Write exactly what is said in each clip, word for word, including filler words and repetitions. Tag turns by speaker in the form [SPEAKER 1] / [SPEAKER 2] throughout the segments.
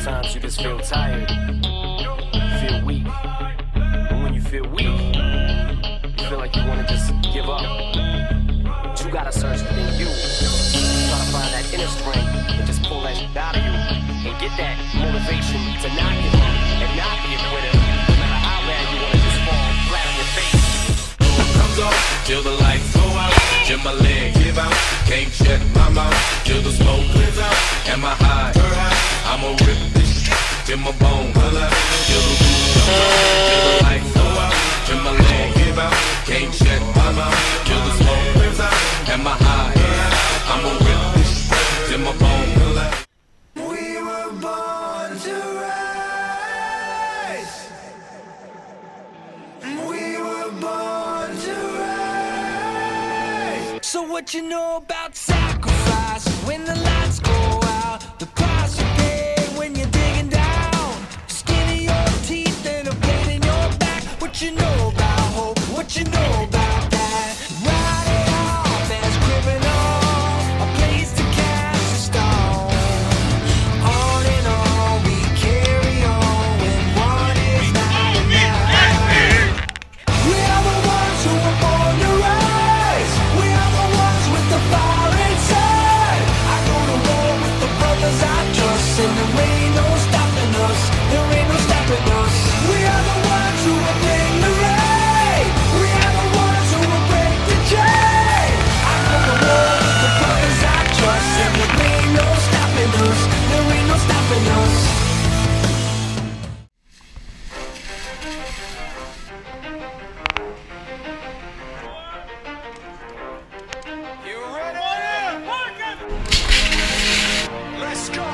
[SPEAKER 1] Sometimes you just feel tired, you feel weak. And when you feel weak, you feel like you want to just give up. But you gotta search within you. Try to find that inner strength and just pull that shit out of you. And get that motivation to not give up and not be a quitter. No matter how bad you want to just fall flat on your face.
[SPEAKER 2] Comes on till the lights go out, till my legs give out. Can't shut my mouth till the smoke clears out. Am I high? I'ma rip this shit till my bone pull out. Till the roof comes out, till the lights go out, till my legs give out. Can't shut my mouth till the smoke clears out. Am I high? I'ma rip this shit till my bone pull out.
[SPEAKER 3] We were born to rise. We were born to rise.
[SPEAKER 4] So what you know about sacrifice? When the lights go out, the price you pay when you're digging down, skin in your teeth and a blade in your back. What you know about hope? What you know about that? Write it off as criminal, a place to cast a stone. On and on we carry on when one is not enough. We are the ones who were born to rise. We are the ones with the fire inside. I go to war with the brothers I trust, and there ain't no stopping us. There ain't no stopping us. We are the ones who will bring the rain. We are the ones who will break the chain. I go to war with the brothers I trust, and there ain't no stopping us. There ain't no stopping us.
[SPEAKER 3] You ready? Let's go.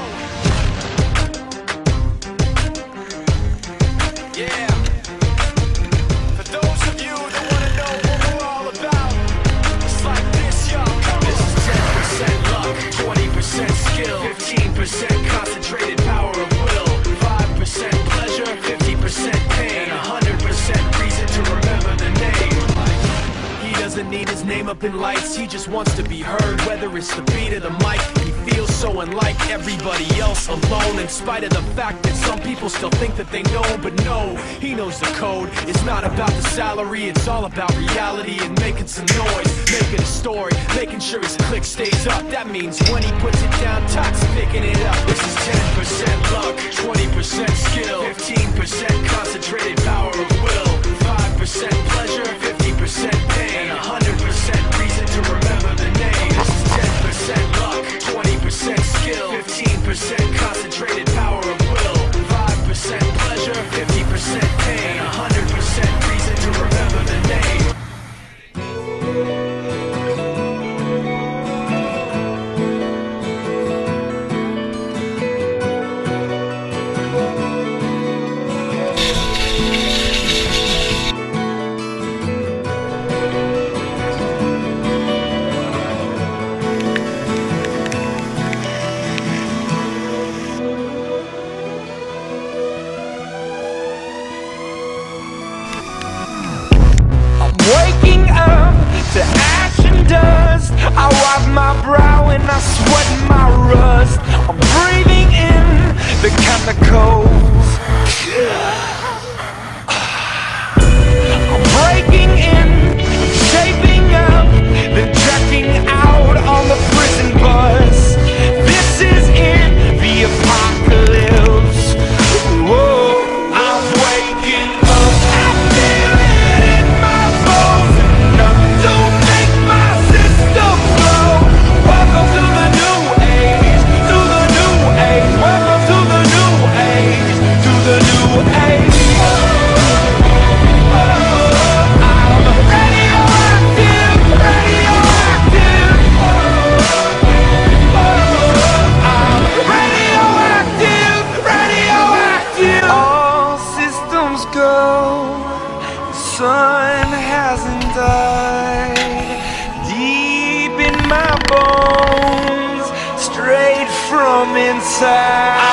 [SPEAKER 3] Yeah. For those of you that want to know what we're all about, it's like this, y'all. This is ten percent luck, twenty percent skill, fifteen percent concentrated power of will, five percent pleasure, fifty percent pain, and one hundred percent reason to remember the name. He doesn't need his name up in lights, he just wants to be heard, whether it's the beat of the mic. He feels so unlike everybody else, alone, in spite of the fact that some people still think that they know. But no, he knows the code. It's not about the salary, it's all about reality and making some noise, making a story, making sure his click stays up. That means when he puts it down, Todd's picking it up. This is ten percent luck, twenty percent skill, fifteen percent concentrated power of will, five percent pleasure, fifty percent pain, and one hundred percent reason to remember the name. This is ten percent luck, twenty percent skill, fifteen percent concentrated power of will, five percent pleasure, fifty percent pain, and one hundred percent reason to remember the name.
[SPEAKER 4] Waking up to ash and dust, I wipe my brow and I sweat my rust. I'm breathing in the chemicals. I'm breaking in, shaping up, then checking out on the prison bus. This is in the apocalypse. Whoa, I'm waking up. I feel it in my bones. Enough to make my system blow. Welcome to the new age, to the new age. Welcome to the new age, to the new age. I'm radioactive, radioactive. I'm radioactive, radioactive. All systems go. The sun hasn't died. Deep in my bones, straight from inside.